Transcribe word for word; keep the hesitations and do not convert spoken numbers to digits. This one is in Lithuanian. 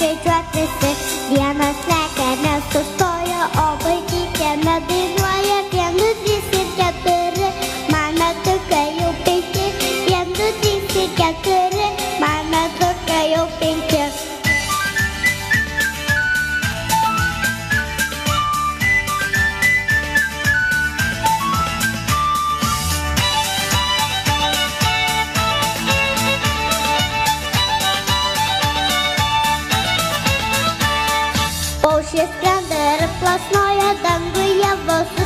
skaičiuot visi. Vienas lekia, nesustoja, o vaikytėme dainuoja. Vien, du, trys ir keturi, man metukai jau penki. Vien, du, trys ir keturi, man metukai jau penki. Paukščiai skrenda ir plasnoja danguje, vos